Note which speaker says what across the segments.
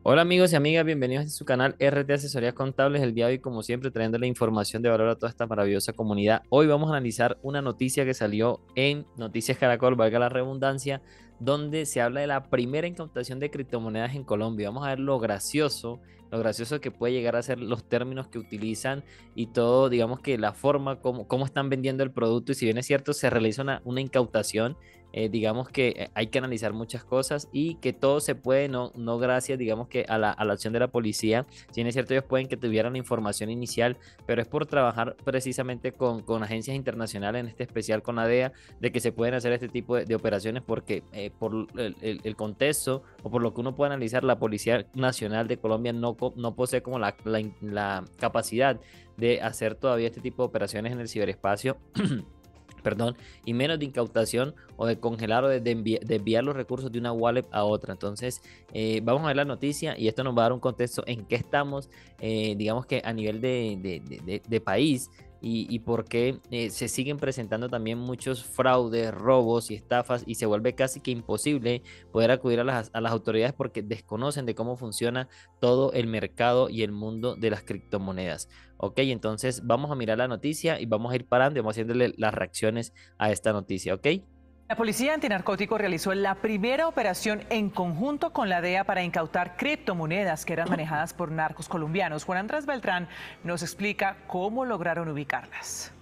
Speaker 1: Hola amigos y amigas, bienvenidos a su canal RT Asesorías Contables. El día de hoy, como siempre, trayendo la información de valor a toda esta maravillosa comunidad. Hoy vamos a analizar una noticia que salió en Noticias Caracol, valga la redundancia, donde se habla de la primera incautación de criptomonedas en Colombia. Vamos a ver lo gracioso que puede llegar a ser los términos que utilizan y todo, digamos que la forma como están vendiendo el producto. Y si bien es cierto, se realiza una incautación. Digamos que hay que analizar muchas cosas y que todo se puede, no gracias, digamos que a la acción de la policía. Si bien es cierto, ellos pueden que tuvieran la información inicial, pero es por trabajar precisamente con agencias internacionales, en este especial con la DEA, de que se pueden hacer este tipo de operaciones porque por el contexto o por lo que uno puede analizar, la Policía Nacional de Colombia no posee como la capacidad de hacer todavía este tipo de operaciones en el ciberespacio. Perdón, y menos de incautación o de congelar o de enviar los recursos de una wallet a otra. Entonces, vamos a ver la noticia y esto nos va a dar un contexto en qué estamos, digamos que a nivel de país y por qué se siguen presentando también muchos fraudes, robos y estafas y se vuelve casi que imposible poder acudir a las autoridades porque desconocen de cómo funciona todo el mercado y el mundo de las criptomonedas. Ok, entonces vamos a mirar la noticia y vamos a ir parando y vamos haciéndole las reacciones a esta noticia, ¿ok?
Speaker 2: La Policía Antinarcótico realizó la primera operación en conjunto con la DEA para incautar criptomonedas que eran manejadas por narcos colombianos. Juan Andrés Beltrán nos explica cómo lograron ubicarlas.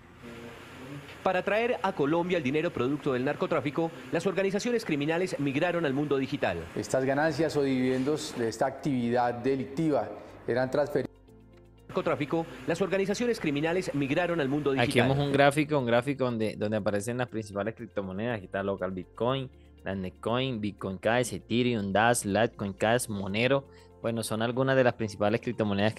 Speaker 3: Para traer a Colombia el dinero producto del narcotráfico, las organizaciones criminales migraron al mundo digital.
Speaker 4: Estas ganancias o dividendos de esta actividad delictiva eran transferidos.
Speaker 3: Narcotráfico, las organizaciones criminales migraron al mundo
Speaker 1: Aquí vemos
Speaker 3: digital.
Speaker 1: un gráfico donde aparecen las principales criptomonedas. Aquí está Local Bitcoin, Netcoin, Bitcoin Cash, Ethereum, Dash, Litecoin Cash, Monero. Bueno, son algunas de las principales criptomonedas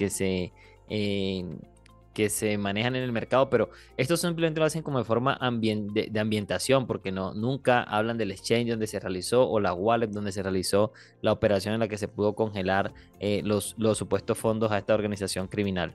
Speaker 1: eh, que se manejan en el mercado, pero esto simplemente lo hacen como de forma de ambientación, porque nunca hablan del exchange donde se realizó o la wallet donde se realizó la operación en la que se pudo congelar los supuestos fondos a esta organización criminal.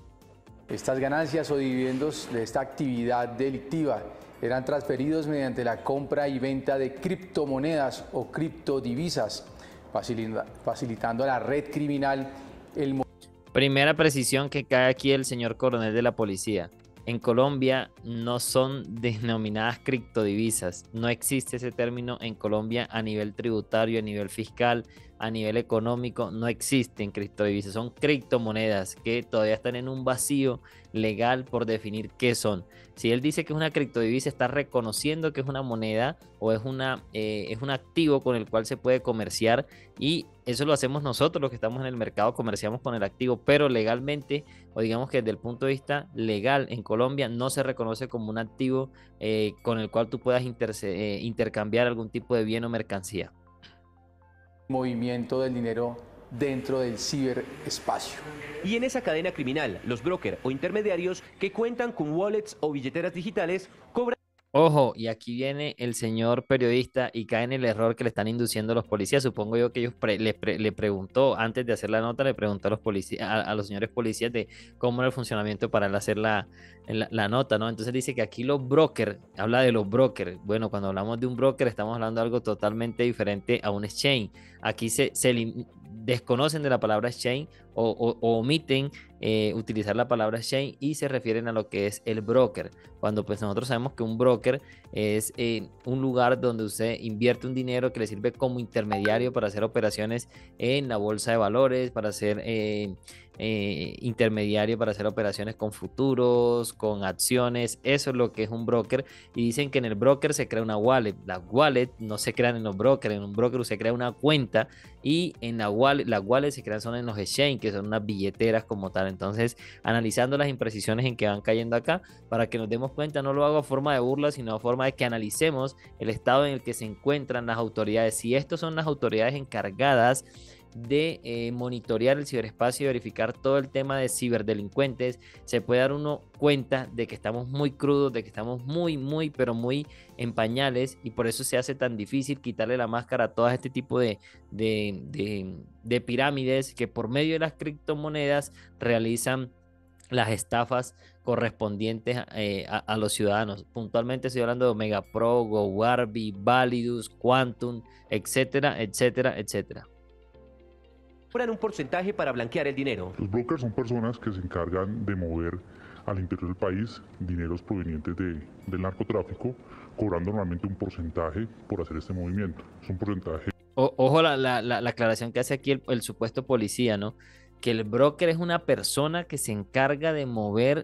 Speaker 4: Estas ganancias o dividendos de esta actividad delictiva eran transferidos mediante la compra y venta de criptomonedas o criptodivisas, facilitando a la red criminal el.
Speaker 1: Primera precisión que cae aquí el señor coronel de la policía. En Colombia no son denominadas criptodivisas. No existe ese término en Colombia a nivel tributario, a nivel fiscal, a nivel económico. No existen criptodivisas. Son criptomonedas que todavía están en un vacío legal por definir qué son. Si él dice que es una criptodivisa, está reconociendo que es una moneda o es un activo con el cual se puede comerciar y eso lo hacemos nosotros los que estamos en el mercado, comerciamos con el activo, pero legalmente, o digamos que desde el punto de vista legal en Colombia, no se reconoce como un activo con el cual tú puedas intercambiar algún tipo de bien o mercancía.
Speaker 4: Movimiento del dinero dentro del ciberespacio.
Speaker 3: Y en esa cadena criminal, los brokers o intermediarios que cuentan con wallets o billeteras digitales cobran.
Speaker 1: Ojo, y aquí viene el señor periodista y cae en el error que le están induciendo los policías. Supongo yo que le preguntó, antes de hacer la nota, le preguntó a los policías, a los señores policías de cómo era el funcionamiento para él hacer la nota, ¿no? Entonces dice que aquí los brokers, habla de los brokers. Bueno, cuando hablamos de un broker, estamos hablando de algo totalmente diferente a un exchange. Aquí desconocen de la palabra exchange o omiten utilizar la palabra exchange y se refieren a lo que es el broker. Cuando pues nosotros sabemos que un broker es un lugar donde usted invierte un dinero que le sirve como intermediario para hacer operaciones en la bolsa de valores, para hacer intermediario para hacer operaciones con futuros, con acciones. Eso es lo que es un broker. Y dicen que en el broker se crea una wallet. Las wallets no se crean en los brokers. En un broker se crea una cuenta y en las wallets se crean son en los exchange, que son unas billeteras como tal. Entonces, analizando las imprecisiones en que van cayendo acá, para que nos demos cuenta, no lo hago a forma de burla, sino a forma de que analicemos el estado en el que se encuentran las autoridades. Si estos son las autoridades encargadas de monitorear el ciberespacio y verificar todo el tema de ciberdelincuentes, se puede dar uno cuenta de que estamos muy crudos, de que estamos pero muy en pañales y por eso se hace tan difícil quitarle la máscara a todo este tipo de pirámides que por medio de las criptomonedas realizan las estafas correspondientes a los ciudadanos. Puntualmente estoy hablando de Omega Pro, GoWarby, Validus, Quantum, etcétera, etcétera, etcétera.
Speaker 3: cobran un porcentaje para blanquear el dinero.
Speaker 5: Los brokers son personas que se encargan de mover al interior del país dineros provenientes del narcotráfico, cobrando normalmente un porcentaje por hacer este movimiento. Es un porcentaje.
Speaker 1: Ojo la aclaración que hace aquí el supuesto policía, ¿no? Que el broker es una persona que se encarga de mover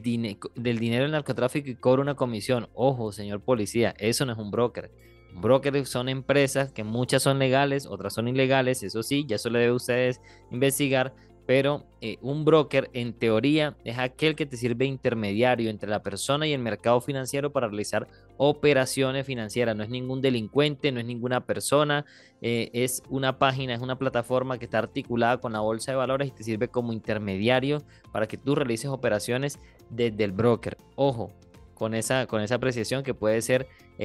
Speaker 1: del dinero del narcotráfico y cobra una comisión. Ojo, señor policía, eso no es un broker. Brokers son empresas que muchas son legales, otras son ilegales, eso sí, ya eso le debe a ustedes investigar, pero un broker en teoría es aquel que te sirve intermediario entre la persona y el mercado financiero para realizar operaciones financieras. No es ningún delincuente, no es ninguna persona, es una página, es una plataforma que está articulada con la bolsa de valores y te sirve como intermediario para que tú realices operaciones desde el broker. Ojo con esa apreciación que puede ser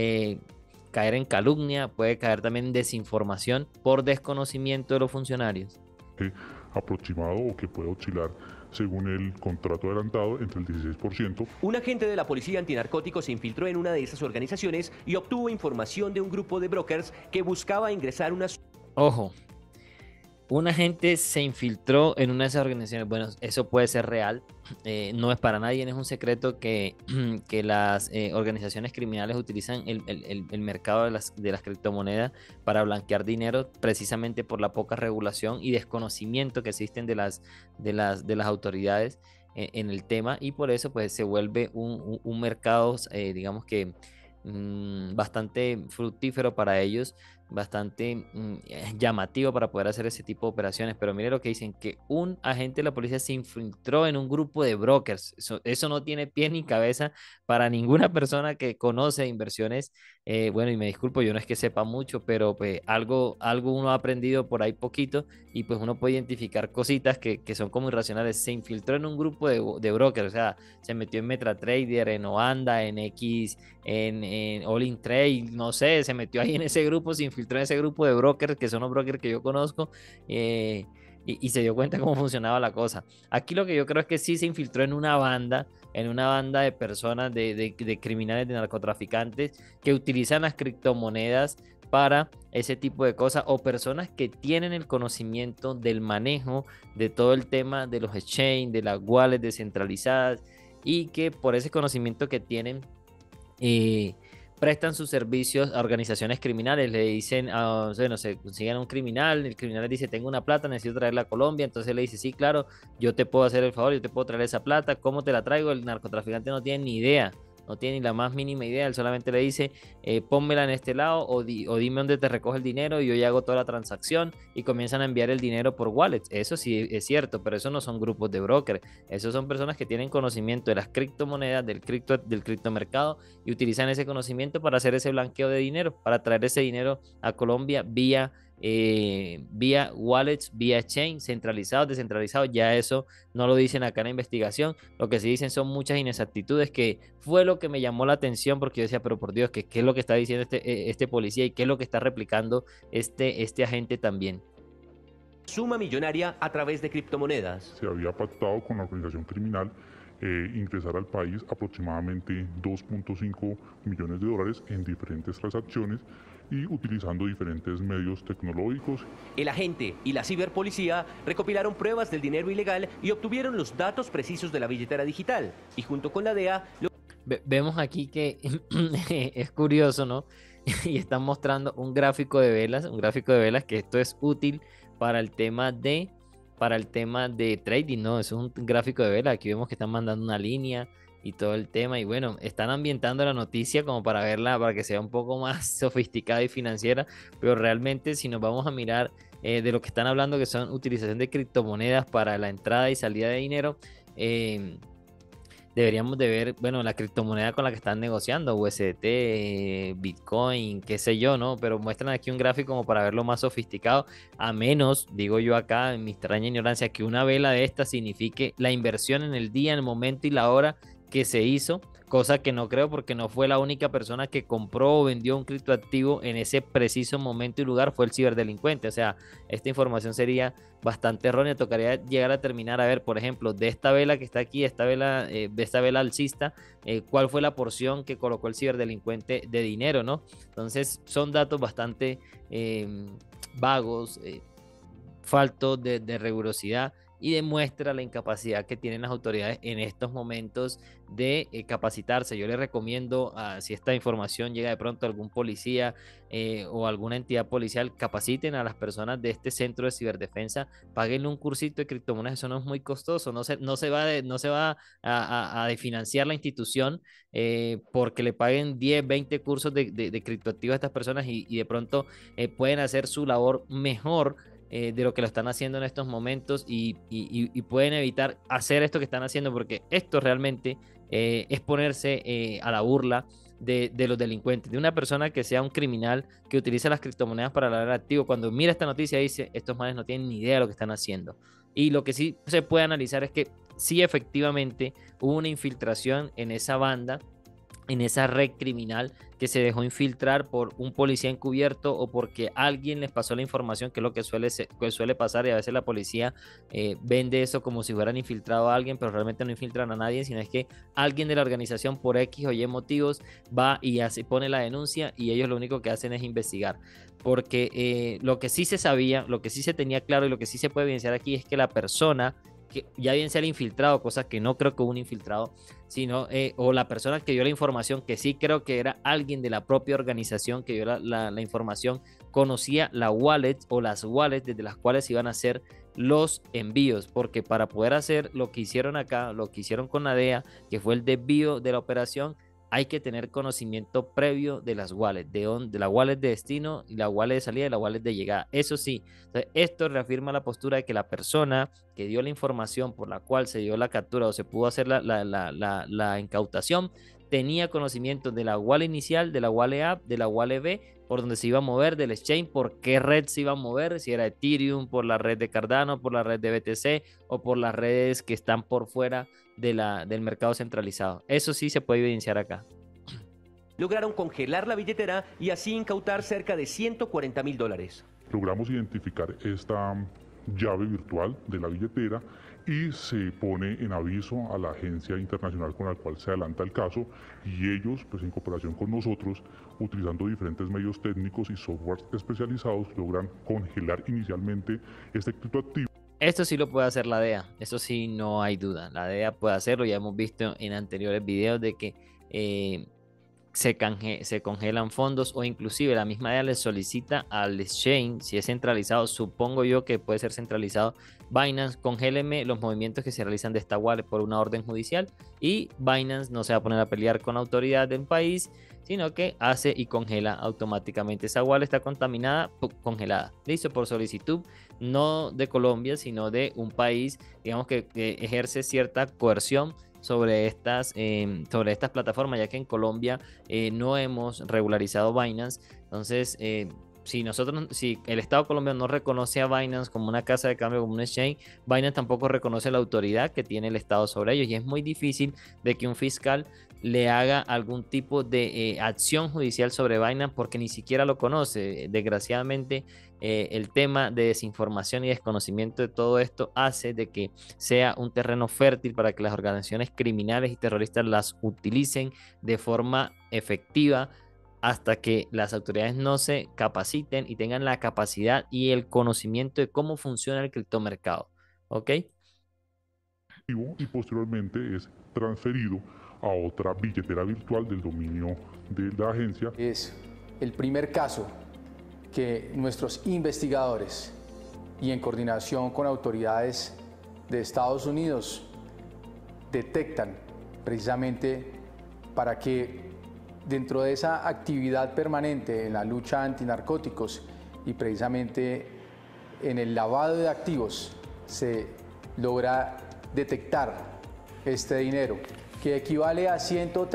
Speaker 1: caer en calumnia, puede caer también en desinformación por desconocimiento de los funcionarios.
Speaker 5: Aproximado o que puede oscilar según el contrato adelantado entre el 16%.
Speaker 3: Un agente de la Policía Antinarcóticos se infiltró en una de esas organizaciones y obtuvo información de un grupo de brokers que buscaba ingresar una...
Speaker 1: Ojo, un agente se infiltró en una de esas organizaciones. Bueno, eso puede ser real. No es para nadie, no es un secreto que las organizaciones criminales utilizan el mercado de las criptomonedas para blanquear dinero, precisamente por la poca regulación y desconocimiento que existen de las autoridades en el tema, y por eso pues se vuelve un mercado, digamos que bastante fructífero para ellos, bastante llamativo para poder hacer ese tipo de operaciones. Pero mire lo que dicen, que un agente de la policía se infiltró en un grupo de brokers. Eso no tiene pie ni cabeza para ninguna persona que conoce inversiones. Bueno, y me disculpo, yo no es que sepa mucho, pero pues algo uno ha aprendido por ahí poquito, y pues uno puede identificar cositas que son como irracionales. Se infiltró en un grupo de brokers, o sea, se metió en MetaTrader, en Oanda, en X, en All In Trade, no sé, se metió ahí en ese grupo, se infiltró en ese grupo de brokers, que son los brokers que yo conozco, y se dio cuenta cómo funcionaba la cosa. Aquí lo que yo creo es que sí se infiltró en una banda de personas, de criminales, de narcotraficantes, que utilizan las criptomonedas para ese tipo de cosas, o personas que tienen el conocimiento del manejo de todo el tema de los exchange, de las wallets descentralizadas, y que por ese conocimiento que tienen prestan sus servicios a organizaciones criminales. Le dicen, bueno, se consiguen un criminal, el criminal le dice, tengo una plata, necesito traerla a Colombia, entonces le dice, sí, claro, yo te puedo hacer el favor, yo te puedo traer esa plata, ¿cómo te la traigo? El narcotraficante no tiene ni idea, no tiene ni la más mínima idea, él solamente le dice, pónmela en este lado, o dime dónde te recoge el dinero y yo ya hago toda la transacción, y comienzan a enviar el dinero por wallets. Eso sí es cierto, pero eso no son grupos de brokers, esos son personas que tienen conocimiento de las criptomonedas, del criptomercado, y utilizan ese conocimiento para hacer ese blanqueo de dinero, para traer ese dinero a Colombia vía wallets, vía exchange, centralizados, descentralizados. Ya eso no lo dicen acá en la investigación. Lo que sí dicen son muchas inexactitudes, que fue lo que me llamó la atención, porque yo decía, pero por Dios, ¿qué es lo que está diciendo este policía, y qué es lo que está replicando este agente también?
Speaker 3: Suma millonaria a través de criptomonedas.
Speaker 5: Se había pactado con la organización criminal ingresar al país aproximadamente 2.5 millones de dólares en diferentes transacciones y utilizando diferentes medios tecnológicos.
Speaker 3: El agente y la ciberpolicía recopilaron pruebas del dinero ilegal y obtuvieron los datos precisos de la billetera digital. Y junto con la DEA...
Speaker 1: Vemos aquí que es curioso, ¿no? Y están mostrando un gráfico de velas, que esto es útil para el tema de trading, ¿no? Eso es un gráfico de velas. Aquí vemos que están mandando una línea y todo el tema, y bueno, están ambientando la noticia como para verla, para que sea un poco más sofisticada y financiera, pero realmente si nos vamos a mirar de lo que están hablando, que son utilización de criptomonedas para la entrada y salida de dinero, deberíamos de ver, bueno, la criptomoneda con la que están negociando, USDT, Bitcoin, qué sé yo, ¿no? Pero muestran aquí un gráfico como para verlo más sofisticado, a menos, digo yo acá, en mi extraña ignorancia, que una vela de esta signifique la inversión en el día, en el momento y la hora que se hizo, cosa que no creo, porque no fue la única persona que compró o vendió un criptoactivo en ese preciso momento y lugar, fue el ciberdelincuente. O sea, esta información sería bastante errónea. Tocaría llegar a terminar a ver, por ejemplo, de esta vela que está aquí, de esta vela alcista, cuál fue la porción que colocó el ciberdelincuente de dinero, ¿no? Entonces son datos bastante vagos, falto de rigurosidad y demuestra la incapacidad que tienen las autoridades en estos momentos de capacitarse. Yo les recomiendo, si esta información llega de pronto a algún policía o alguna entidad policial, capaciten a las personas de este centro de ciberdefensa, páguenle un cursito de criptomonedas, eso no es muy costoso, no se va a financiar la institución porque le paguen 10, 20 cursos de criptoactivos a estas personas y de pronto pueden hacer su labor mejor de lo que lo están haciendo en estos momentos y pueden evitar hacer esto que están haciendo, porque esto realmente es ponerse a la burla de los delincuentes, de una persona que sea un criminal que utiliza las criptomonedas para lavar activo. Cuando mira esta noticia dice, estos manes no tienen ni idea de lo que están haciendo. Y lo que sí se puede analizar es que sí efectivamente hubo una infiltración en esa banda, en esa red criminal que se dejó infiltrar por un policía encubierto o porque alguien les pasó la información, que es lo que suele pasar, y a veces la policía vende eso como si hubieran infiltrado a alguien, pero realmente no infiltran a nadie, sino es que alguien de la organización por X o Y motivos va y pone la denuncia y ellos lo único que hacen es investigar. Porque lo que sí se sabía, lo que sí se tenía claro y lo que sí se puede evidenciar aquí es que la persona, que ya bien sea el infiltrado, cosa que no creo que hubo un infiltrado, sino o la persona que dio la información, que sí creo que era alguien de la propia organización que dio la información, conocía la wallet o las wallets desde las cuales iban a hacer los envíos, porque para poder hacer lo que hicieron acá, lo que hicieron con la DEA, que fue el desvío de la operación, hay que tener conocimiento previo de las wallets, de la wallet de destino y la wallet de salida y la wallet de llegada. Eso sí, entonces esto reafirma la postura de que la persona que dio la información por la cual se dio la captura o se pudo hacer la incautación, tenía conocimiento de la wallet inicial, de la wallet app, de la wallet B, por donde se iba a mover, del exchange, por qué red se iba a mover, si era Ethereum, por la red de Cardano, por la red de BTC o por las redes que están por fuera del mercado centralizado. Eso sí se puede evidenciar acá.
Speaker 3: Lograron congelar la billetera y así incautar cerca de $140.000.
Speaker 5: Logramos identificar esta llave virtual de la billetera y se pone en aviso a la agencia internacional con la cual se adelanta el caso, y ellos, pues en cooperación con nosotros, utilizando diferentes medios técnicos y softwares especializados, logran congelar inicialmente este criptoactivo.
Speaker 1: Esto sí lo puede hacer la DEA, eso sí no hay duda, la DEA puede hacerlo, ya hemos visto en anteriores videos de que se congelan fondos, o inclusive la misma DEA le solicita al exchange, si es centralizado, supongo yo que puede ser centralizado, Binance, congéleme los movimientos que se realizan de esta wallet por una orden judicial, y Binance no se va a poner a pelear con la autoridad del país, sino que hace y congela automáticamente. Esa wallet está contaminada, congelada, listo, por solicitud no de Colombia, sino de un país, digamos que ejerce cierta coerción sobre estas plataformas, ya que en Colombia no hemos regularizado Binance. Entonces, si el Estado colombiano no reconoce a Binance como una casa de cambio, como un exchange, Binance tampoco reconoce la autoridad que tiene el Estado sobre ellos, y es muy difícil de que un fiscal le haga algún tipo de acción judicial sobre Binance porque ni siquiera lo conoce. Desgraciadamente, el tema de desinformación y desconocimiento de todo esto hace de que sea un terreno fértil para que las organizaciones criminales y terroristas las utilicen de forma efectiva hasta que las autoridades no se capaciten y tengan la capacidad y el conocimiento de cómo funciona el criptomercado. ¿Ok?
Speaker 5: Y posteriormente es transferido a otra billetera virtual del dominio de la agencia.
Speaker 4: Es el primer caso que nuestros investigadores y en coordinación con autoridades de Estados Unidos detectan precisamente para que dentro de esa actividad permanente en la lucha antinarcóticos y precisamente en el lavado de activos se logra detectar este dinero, que equivale a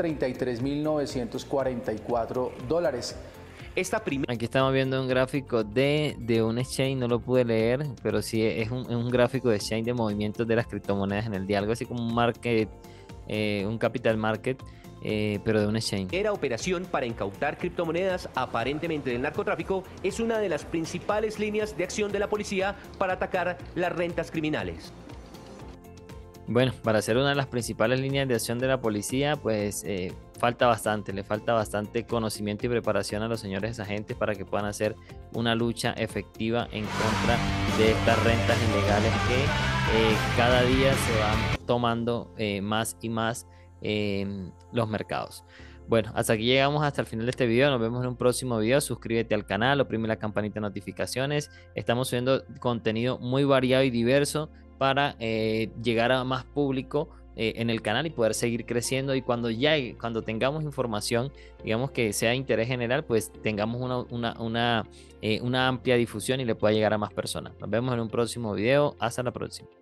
Speaker 4: $133.944.
Speaker 1: Aquí estamos viendo un gráfico de un exchange, no lo pude leer, pero sí es un gráfico de exchange de movimientos de las criptomonedas en el día, algo así como un market, un capital market, pero de un exchange.
Speaker 3: La operación para incautar criptomonedas aparentemente del narcotráfico es una de las principales líneas de acción de la policía para atacar las rentas criminales.
Speaker 1: Bueno, para ser una de las principales líneas de acción de la policía, pues falta bastante, le falta bastante conocimiento y preparación a los señores agentes para que puedan hacer una lucha efectiva en contra de estas rentas ilegales que cada día se van tomando más y más en los mercados. Bueno, hasta aquí llegamos hasta el final de este video. Nos vemos en un próximo video. Suscríbete al canal, oprime la campanita de notificaciones. Estamos subiendo contenido muy variado y diverso para llegar a más público en el canal y poder seguir creciendo. Y cuando tengamos información, digamos que sea de interés general, pues tengamos una amplia difusión y le pueda llegar a más personas. Nos vemos en un próximo video. Hasta la próxima.